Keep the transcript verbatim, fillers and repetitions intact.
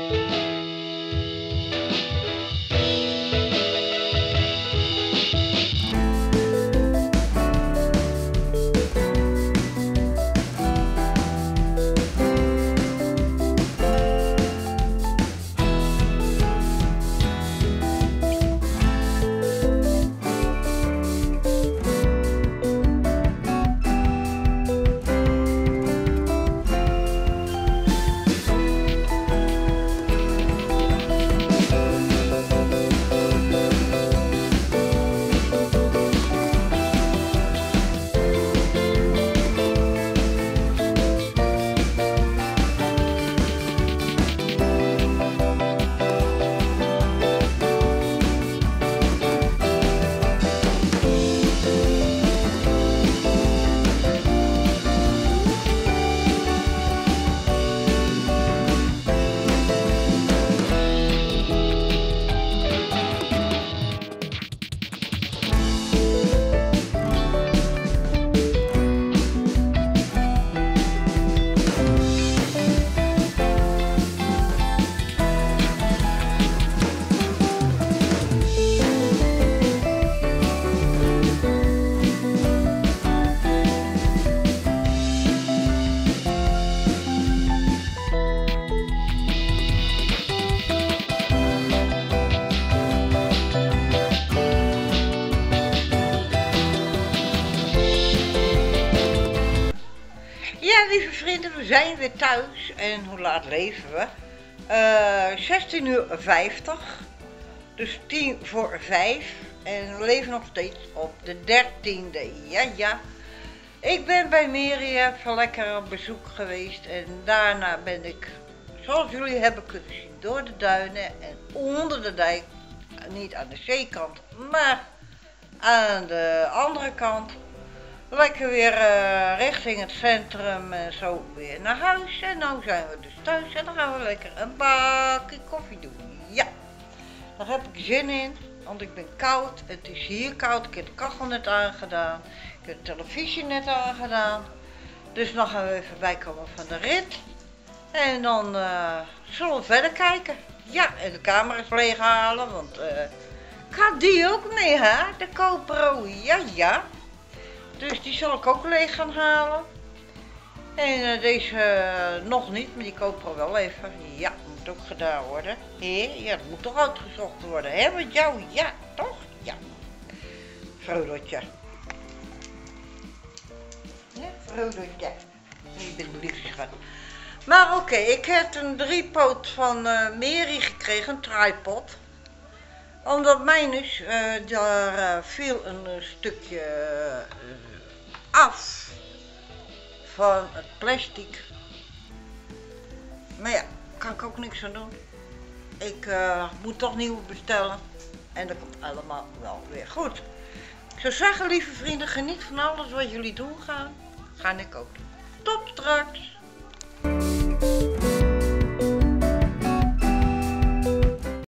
Ja, lieve vrienden, we zijn weer thuis. En hoe laat leven we? Uh, zestien uur vijftig. Dus tien voor vijf. En we leven nog steeds op de dertiende. Ja, ja. Ik ben bij Miriam van lekker op bezoek geweest. En daarna ben ik, zoals jullie hebben kunnen zien, door de duinen en onder de dijk. Niet aan de zeekant, maar aan de andere kant. Lekker weer uh, richting het centrum en zo weer naar huis. En nu zijn we dus thuis en dan gaan we lekker een bakje koffie doen. Ja, daar heb ik zin in, want ik ben koud. Het is hier koud. Ik heb de kachel net aangedaan. Ik heb de televisie net aangedaan. Dus dan gaan we even bijkomen van de rit. En dan uh, zullen we verder kijken. Ja, en de camera's leeghalen, want uh, ik had die ook mee, hè? De GoPro, ja, ja. Dus die zal ik ook leeg gaan halen. En uh, deze uh, nog niet, maar die GoPro wel even. Ja, moet ook gedaan worden. He? Ja, dat moet toch uitgezocht worden, hè? Met jou, ja, toch? Ja. Vrolijkje. Ja, vrolijkje. Ik ben lief, schat. Maar oké, okay, ik heb een driepoot van uh, Mary gekregen, een tripod. Omdat mijn is, uh, daar uh, viel een uh, stukje uh, af van het plastic. Maar ja, kan ik ook niks aan doen. Ik uh, moet toch nieuwe bestellen. En dat komt allemaal wel weer goed. Ik zou zeggen, lieve vrienden, geniet van alles wat jullie doen gaan. Ga ik ook doen. Tot straks.